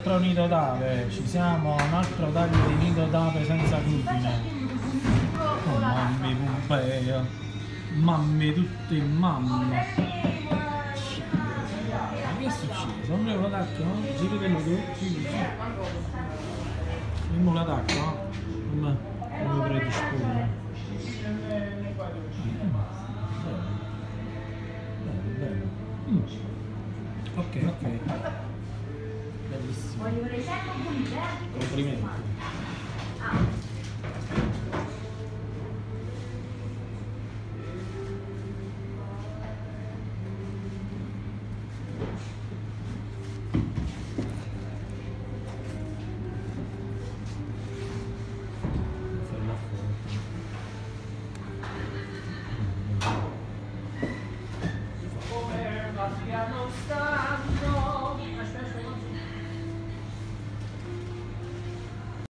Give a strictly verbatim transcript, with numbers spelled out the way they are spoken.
altro nido d'ape, ci siamo, un altro taglio di nido d'ape senza glutine. Oh mammi Pompeo, mammi tutti mamma. Ma che è successo? Non me lo tacco, no? Giri quello tu, giri, giri. Dimmi la tacco, no? Come lo predispone. Bello, bello. Mm. Ok, ok. Bellissimo. Complimenti.